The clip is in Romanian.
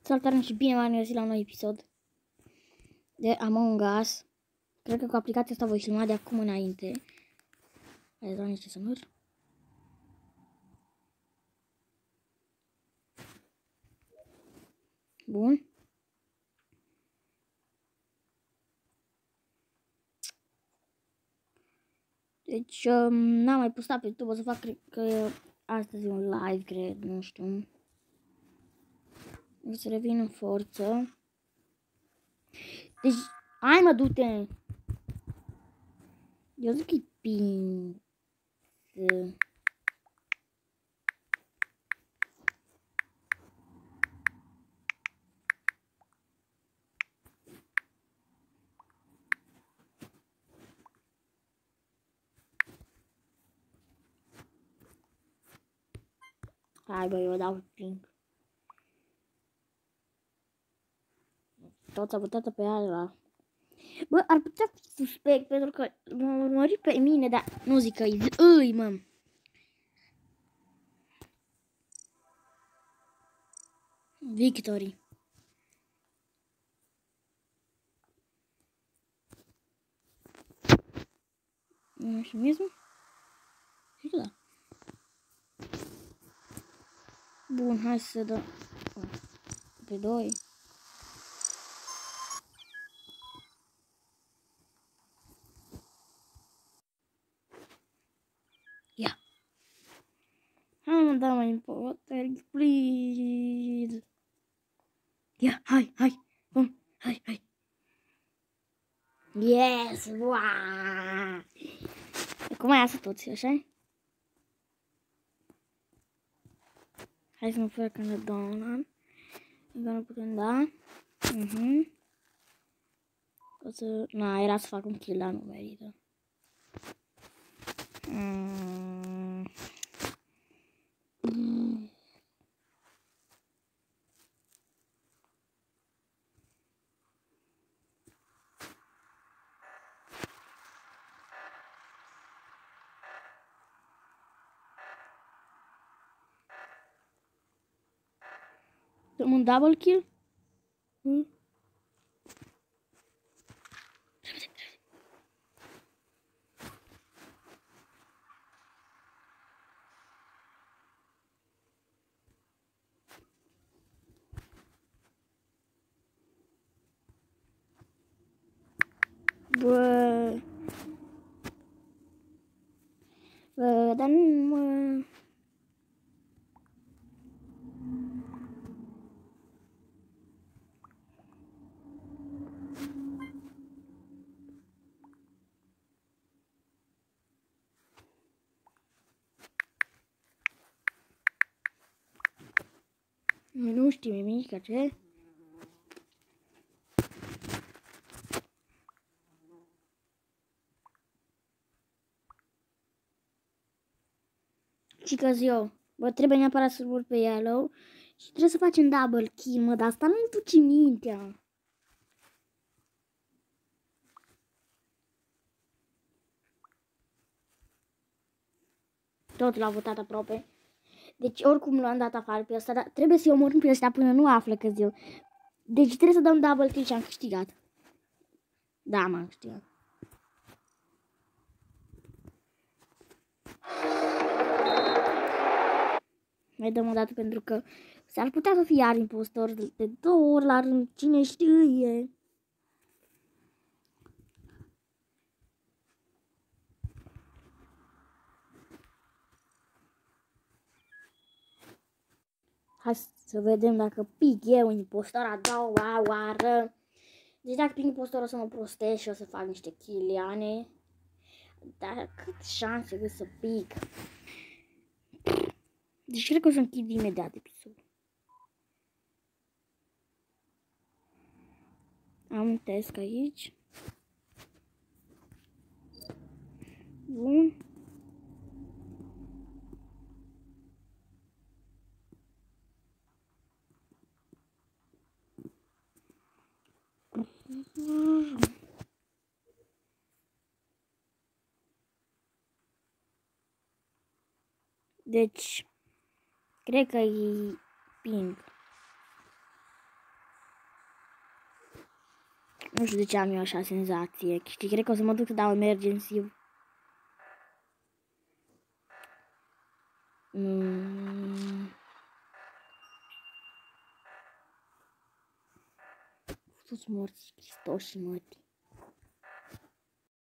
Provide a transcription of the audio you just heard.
Salutare și bine v-am găsit la un nou episod de Among Us. Cred că cu aplicația asta voi filma de acum înainte. Hai, dau niște sonori. Bun. Deci, n-am mai postat pe YouTube, o să fac, cred că astăzi un live, cred, nu știu. O să revin în forță. Deci, hai mă, du-te! Eu zic că-i ping. Hai bă, eu dau ping. Tot sabotat pe ala. Bă, ar putea fi suspect pentru că m-a urmărit pe mine, dar nu zic că îi, mă. Victory. Nu știu, mesmo? Și da. Bun, hai să dăm pe 2. Ia. Hai mă, da mai important, please. Ia, hai. Bun, hai. Yes, wow. Acum mai iasă toți, așa? Hai să mă fac că ne dăm. Încă nu putem da. O să... Na, era să fac un kill, dar nu merită. Dăm un double kill? Bă, dar nu mă... Nu știu nimic, ce? Și că eu, bă, trebuie neapărat să urc pe yellow și trebuie să facem double kill, mă, dar asta nu-mi duce mintea. Tot l-a votat aproape. Deci oricum l-am dat afară pe ăsta, dar trebuie să-i omorâm pe ăsta până nu află că eu. Deci trebuie să dăm double kill și am câștigat. Da, m-am câștigat. Mai dăm o dată pentru că s-ar putea să fie iar impostor de 2 ori la rând, cine știe. Hai să vedem dacă pic eu impostor a doua oară. Deci dacă pic impostor o să mă prostesc și o să fac niște chiliane. Dar cât șanse că să pic. Deci cred că o să închid imediat episodul. Am un test aici. Bun. Deci, cred că e ping. Nu știu de ce am eu așa senzație. Știi, cred că o să mă duc să dau emergency. Sus morți Hristoși, mătii.